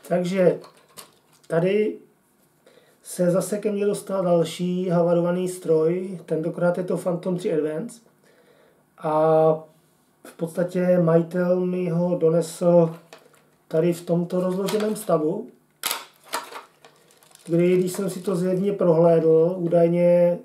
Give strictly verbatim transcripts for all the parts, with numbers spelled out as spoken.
Takže tady se zase ke mně dostal další havarovaný stroj, tentokrát je to Phantom tři Advance a v podstatě majitel mi ho donesl tady v tomto rozloženém stavu, kdy, když jsem si to zjevně prohlédl, údajně e,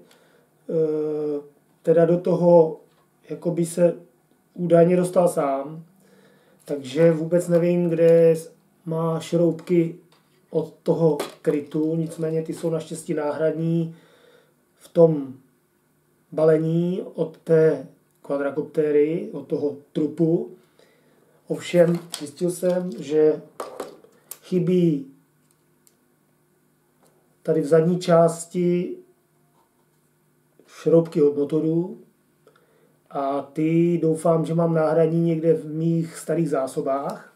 teda do toho jakoby se údajně dostal sám, takže vůbec nevím, kde má šroubky od toho krytu, nicméně ty jsou naštěstí náhradní v tom balení od té kvadrakoptéry, od toho trupu. Ovšem zjistil jsem, že chybí tady v zadní části šroubky od motoru a ty doufám, že mám náhradní někde v mých starých zásobách.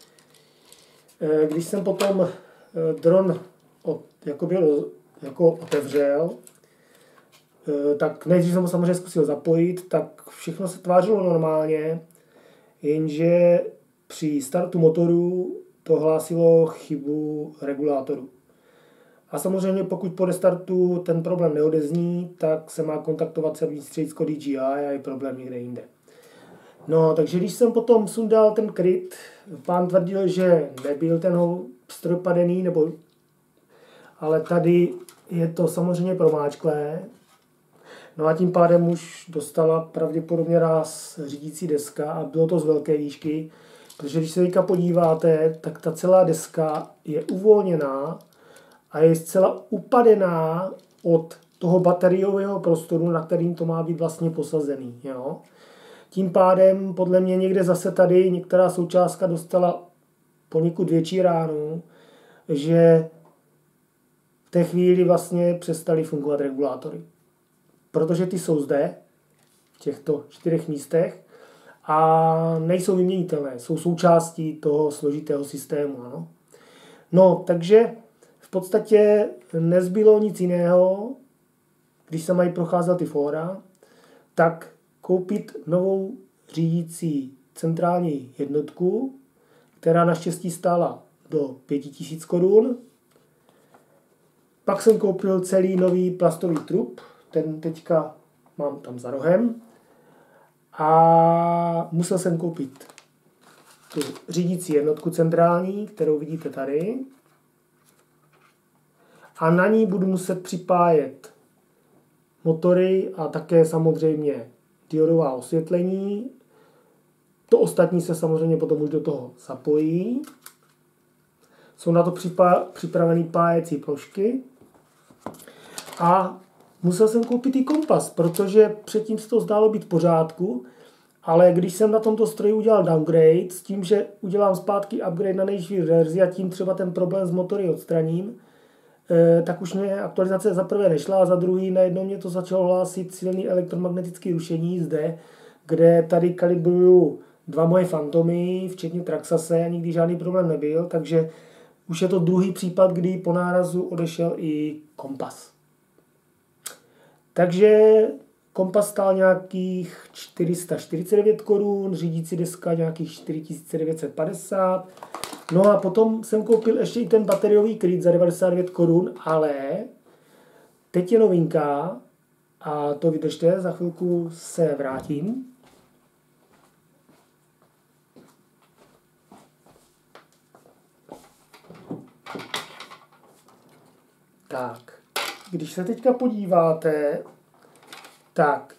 Když jsem potom dron od, jako, byl, jako otevřel, tak nejdřív jsem ho samozřejmě zkusil zapojit, tak všechno se tvářilo normálně, jenže při startu motoru to hlásilo chybu regulátoru. A samozřejmě pokud po restartu ten problém neodezní, tak se má kontaktovat servisní středisko D J I a je problém někde jinde. No, takže když jsem potom sundal ten kryt, pán tvrdil, že nebyl ten stroj padený, nebo, ale tady je to samozřejmě promáčklé. No a tím pádem už dostala pravděpodobně ráz řídící deska a bylo to z velké výšky, protože když se teďka podíváte, tak ta celá deska je uvolněná a je zcela upadená od toho bateriového prostoru, na kterým to má být vlastně posazený. Jo? Tím pádem podle mě někde zase tady některá součástka dostala poněkud větší ránu, že v té chvíli vlastně přestaly fungovat regulátory. Protože ty jsou zde, v těchto čtyřech místech, a nejsou vyměnitelné, jsou součástí toho složitého systému. Ano? No, takže v podstatě nezbylo nic jiného, když se mají procházet ty fóra, tak koupit novou řídící centrální jednotku, která naštěstí stála do pět tisíc korun. Pak jsem koupil celý nový plastový trup, ten teďka mám tam za rohem. A musel jsem koupit tu řídící jednotku centrální, kterou vidíte tady. A na ní budu muset připájet motory a také samozřejmě diodová osvětlení. To ostatní se samozřejmě potom už do toho zapojí. Jsou na to připravené pájecí plošky. A musel jsem koupit i kompas, protože předtím se to zdálo být v pořádku, ale když jsem na tomto stroji udělal downgrade s tím, že udělám zpátky upgrade na nejvyšší verzi a tím třeba ten problém s motory odstraním, tak už mě aktualizace za prvé nešla a za druhý najednou mě to začalo hlásit silný elektromagnetické rušení zde, kde tady kalibruju dva moje Phantomy, včetně Traxase, a nikdy žádný problém nebyl, takže už je to druhý případ, kdy po nárazu odešel i kompas. Takže kompas stál nějakých čtyři sta čtyřicet devět korun, řídící deska nějakých čtyři tisíce devět set padesát. No a potom jsem koupil ještě i ten bateriový kryt za devadesát devět korun, ale teď je novinka a to vydržte, za chvilku se vrátím. Tak, když se teďka podíváte, tak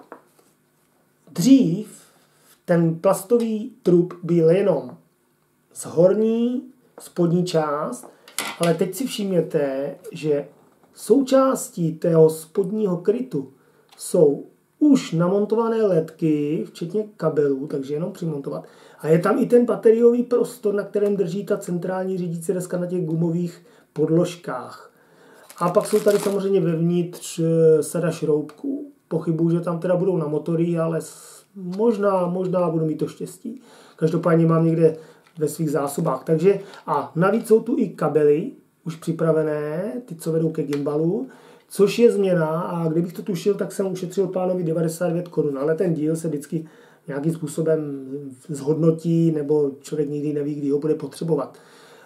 dřív ten plastový trup byl jenom z horní, spodní část, ale teď si všimněte, že součástí tého spodního krytu jsou už namontované ledky, včetně kabelů, takže jenom přimontovat. A je tam i ten bateriový prostor, na kterém drží ta centrální řídící deska na těch gumových podložkách. A pak jsou tady samozřejmě vevnitř sada šroubků. Pochybuju, že tam teda budou na motory, ale možná, možná budu mít to štěstí. Každopádně mám někde ve svých zásobách. Takže a navíc jsou tu i kabely, už připravené, ty, co vedou ke gimbalu, což je změna a kdybych to tušil, tak jsem ušetřil pánovi devadesát devět korun, ale ten díl se vždycky nějakým způsobem zhodnotí, nebo člověk nikdy neví, kdy ho bude potřebovat.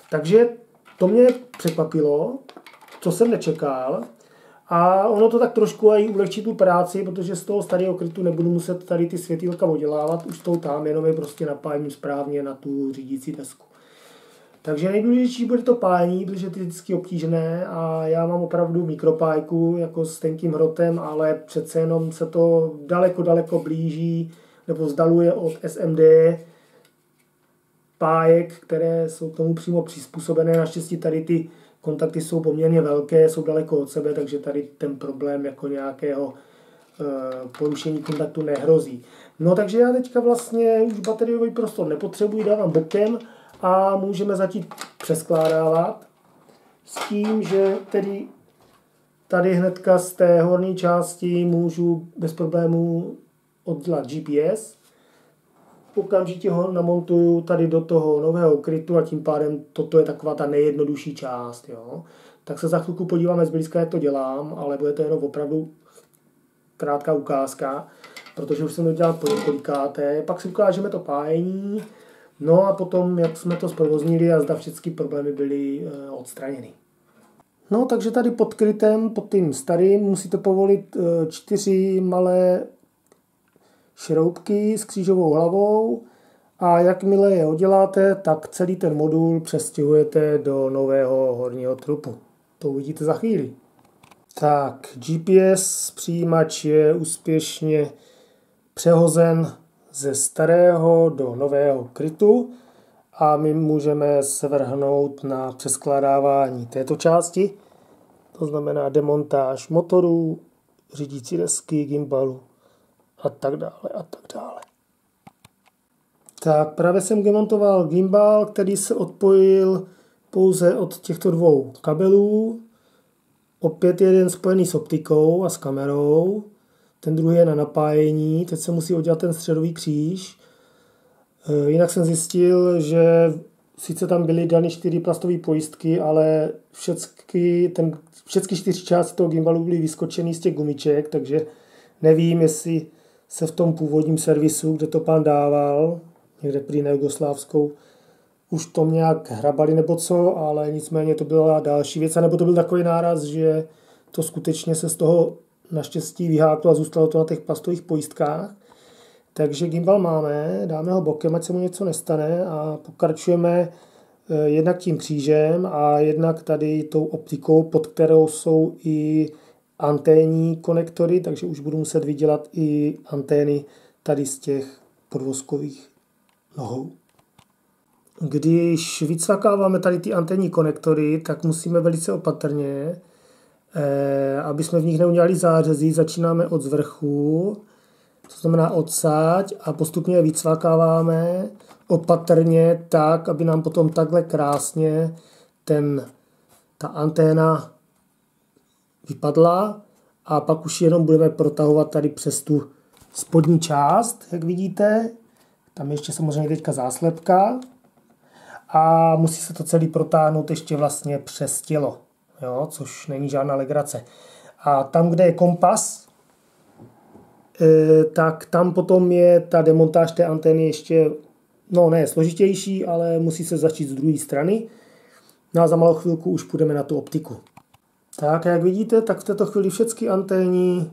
Takže to mě překvapilo, co jsem nečekal. A ono to tak trošku i ulehčí tu práci, protože z toho starého krytu nebudu muset tady ty světýlka oddělávat, už to tam, jenom je prostě napájím správně na tu řídící desku. Takže nejdůležitější bude to pájení, protože to je vždycky obtížné a já mám opravdu mikropájku jako s tenkým hrotem, ale přece jenom se to daleko, daleko blíží nebo vzdaluje od S M D pájek, které jsou tomu přímo přizpůsobené. Naštěstí tady ty kontakty jsou poměrně velké, jsou daleko od sebe, takže tady ten problém jako nějakého e, porušení kontaktu nehrozí. No takže já teďka vlastně už bateriový prostor nepotřebuji, dávám bokem a můžeme začít přeskládávat s tím, že tedy tady hnedka z té horní části můžu bez problémů oddělat G P S. Okamžitě ho namontuju tady do toho nového krytu a tím pádem toto je taková ta nejjednodušší část. Jo. Tak se za chvilku podíváme zblízka, jak to dělám, ale bude to jenom opravdu krátká ukázka, protože už jsem to dělal po několikáté. Pak si ukážeme to pájení, no a potom, jak jsme to zprovoznili a zda všechny problémy byly e, odstraněny. No, takže tady pod krytem, pod tím starým, musíte povolit e, čtyři malé šroubky s křížovou hlavou a jakmile je odděláte, tak celý ten modul přestěhujete do nového horního trupu. To uvidíte za chvíli. Tak, G P S přijímač je úspěšně přehozen ze starého do nového krytu a my můžeme svrhnout na přeskládávání této části. To znamená demontáž motorů, řídící desky, gimbalu a tak dále a tak dále. Tak právě jsem demontoval gimbal, který se odpojil pouze od těchto dvou kabelů. Opět jeden spojený s optikou a s kamerou. Ten druhý je na napájení. Teď se musí udělat ten středový kříž. Jinak jsem zjistil, že sice tam byly dány čtyři plastové pojistky, ale všechny, ten, všechny čtyři části toho gimbalu byly vyskočený z těch gumiček, takže nevím, jestli se v tom původním servisu, kde to pán dával, někde prý na Jugoslávskou, už to nějak hrabali nebo co, ale nicméně to byla další věc, nebo to byl takový náraz, že to skutečně se z toho naštěstí vyháklo a zůstalo to na těch plastových pojistkách. Takže gimbal máme, dáme ho bokem, ať se mu něco nestane a pokračujeme jednak tím křížem a jednak tady tou optikou, pod kterou jsou i anténní konektory, takže už budu muset vydělat i antény tady z těch podvozkových nohou. Když vycvakáváme tady ty anténní konektory, tak musíme velice opatrně, eh, aby jsme v nich neudělali zářezy. Začínáme od zvrchu, to znamená odsaď a postupně je vycvakáváme opatrně tak, aby nám potom takhle krásně ten, ta anténa vypadla a pak už jenom budeme protahovat tady přes tu spodní část, jak vidíte. Tam je ještě samozřejmě teďka záslepka a musí se to celý protáhnout ještě vlastně přes tělo, jo, což není žádná legrace. A tam, kde je kompas, tak tam potom je ta demontáž té antény ještě, no ne složitější, ale musí se začít z druhé strany. No a za malou chvilku už půjdeme na tu optiku. Tak, jak vidíte, tak v této chvíli všechny anténní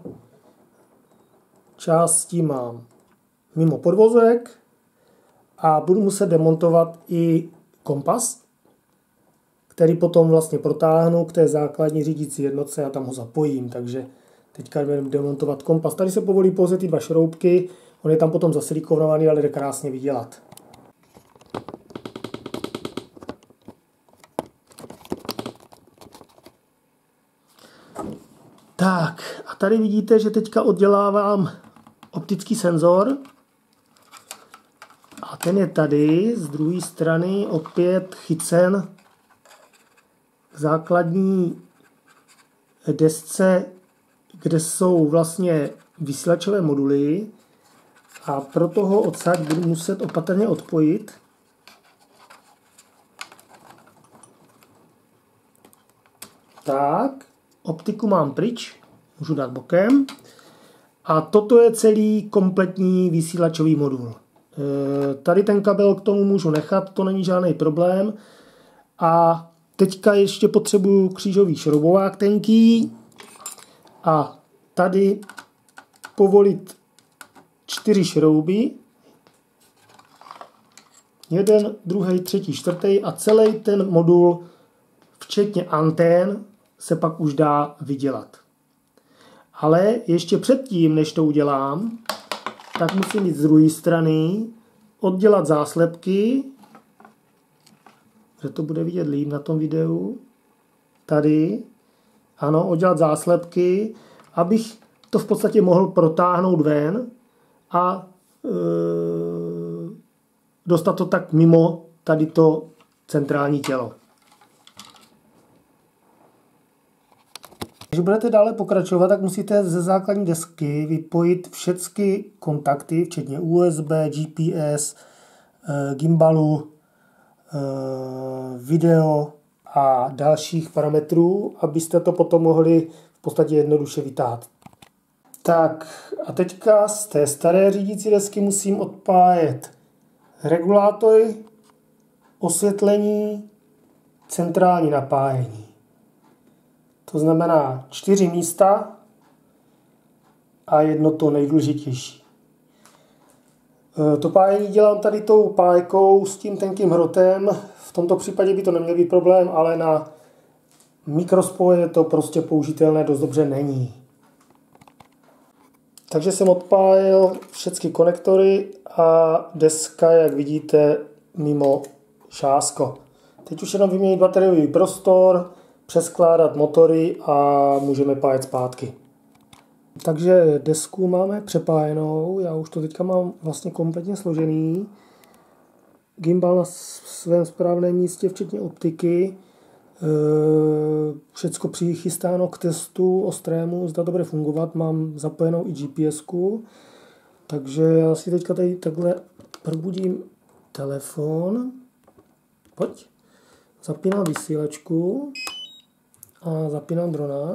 části mám mimo podvozek a budu muset demontovat i kompas, který potom vlastně protáhnu k té základní řídící jednotce a tam ho zapojím, takže teďka budeme demontovat kompas. Tady se povolí pouze ty dva šroubky, on je tam potom zasilikonovaný, ale jde krásně vydělat. Tak, a tady vidíte, že teďka oddělávám optický senzor. A ten je tady, z druhé strany opět chycen k základní desce, kde jsou vlastně vysílačové moduly. A proto ho odsaď budu muset opatrně odpojit. Tak, optiku mám pryč, můžu dát bokem. A toto je celý kompletní vysílačový modul. Tady ten kabel k tomu můžu nechat, to není žádný problém. A teďka ještě potřebuju křížový šroubovák tenký a tady povolit čtyři šrouby. Jeden, druhý, třetí, čtvrtý a celý ten modul, včetně antén, se pak už dá vydělat. Ale ještě předtím, než to udělám, tak musím jít z druhé strany, oddělat záslepky, že to bude vidět líp na tom videu. Tady, ano, oddělat záslepky, abych to v podstatě mohl protáhnout ven a e, dostat to tak mimo tady to centrální tělo. Když budete dále pokračovat, tak musíte ze základní desky vypojit všechny kontakty, včetně U S B, G P S, gimbalu, video a dalších parametrů, abyste to potom mohli v podstatě jednoduše vytáhat. Tak a teďka z té staré řídící desky musím odpájet regulátory, osvětlení, centrální napájení. To znamená čtyři místa a jedno to nejdůležitější. To pájení dělám tady tou pájkou s tím tenkým hrotem. V tomto případě by to neměl být problém, ale na mikrospoje to prostě použitelné dost dobře není. Takže jsem odpálil všechny konektory a deska, jak vidíte, mimo šásko. Teď už jenom vyměnit bateriový prostor, přeskládat motory a můžeme pájet zpátky. Takže desku máme přepájenou, já už to teďka mám vlastně kompletně složený. Gimbal na svém správném místě, včetně optiky. Všecko přichystáno k testu ostrému, zda to bude fungovat. Mám zapojenou i G P S ku. Takže já si teďka tady takhle probudím telefon. Pojď. Zapínám vysílačku a zapínám drona.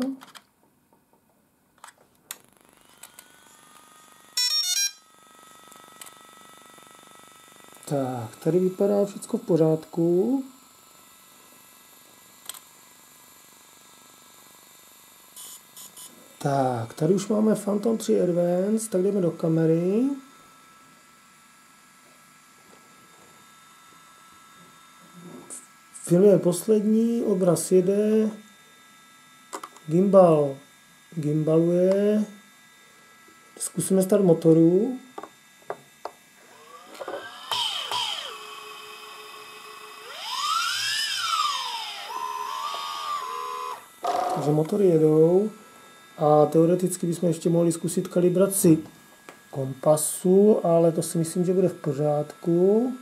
Tak, tady vypadá všechno v pořádku. Tak, tady už máme Phantom tři Advance, tak jdeme do kamery. Film je poslední, obraz jede, gimbal gimbaluje, zkusíme start motoru. Takže motory jedou a teoreticky bychom ještě mohli zkusit kalibraci kompasu, ale to si myslím, že bude v pořádku.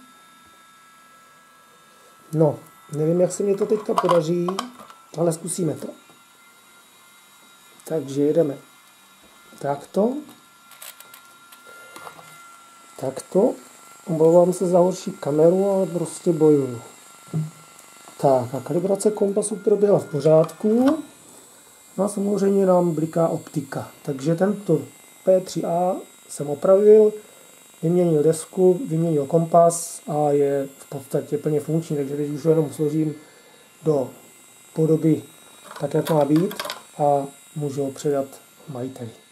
No, nevím, jak se mi to teďka podaří, ale zkusíme to. Takže jedeme takto. Takto. Omlouvám se za horší kameru, ale prostě bojuju. Tak a kalibrace kompasu proběhla v pořádku. No a samozřejmě nám bliká optika. Takže tento P tři A jsem opravil, vyměnil desku, vyměnil kompas a je v podstatě plně funkční. Takže teď už jenom složím do podoby tak, jak má být a můžu ho předat majiteli.